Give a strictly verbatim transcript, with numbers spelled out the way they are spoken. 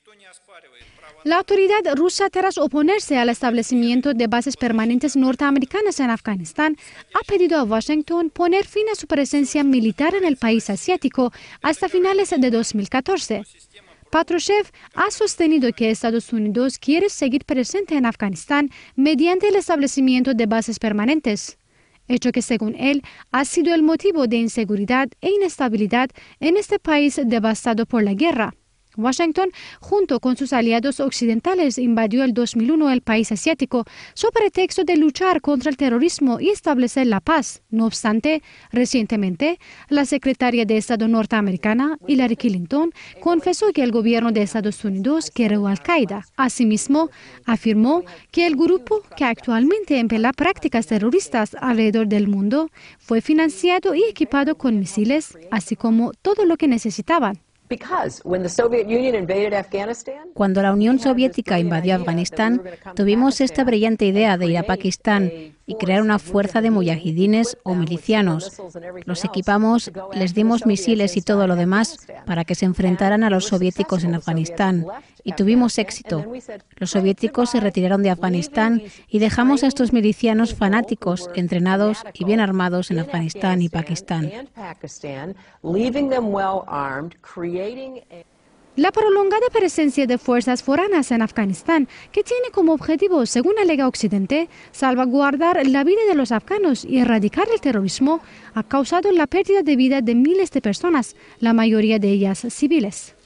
La autoridad rusa, tras oponerse al establecimiento de bases permanentes norteamericanas en Afganistán, ha pedido a Washington poner fin a su presencia militar en el país asiático hasta finales de dos mil catorce. Patrushev ha sostenido que Estados Unidos quiere seguir presente en Afganistán mediante el establecimiento de bases permanentes, hecho que según él ha sido el motivo de inseguridad e inestabilidad en este país devastado por la guerra. Washington, junto con sus aliados occidentales, invadió el dos mil uno el país asiático sobre pretexto de luchar contra el terrorismo y establecer la paz. No obstante, recientemente, la secretaria de Estado norteamericana, Hillary Clinton, confesó que el gobierno de Estados Unidos creó Al-Qaeda. Asimismo, afirmó que el grupo, que actualmente emplea prácticas terroristas alrededor del mundo, fue financiado y equipado con misiles, así como todo lo que necesitaban. Cuando la Unión Soviética invadió Afganistán, tuvimos esta brillante idea de ir a Pakistán y crear una fuerza de mujahidines o milicianos. Los equipamos, les dimos misiles y todo lo demás para que se enfrentaran a los soviéticos en Afganistán. Y tuvimos éxito. Los soviéticos se retiraron de Afganistán y dejamos a estos milicianos fanáticos, entrenados y bien armados en Afganistán y Pakistán. La prolongada presencia de fuerzas foráneas en Afganistán, que tiene como objetivo, según alega Occidente, salvaguardar la vida de los afganos y erradicar el terrorismo, ha causado la pérdida de vida de miles de personas, la mayoría de ellas civiles.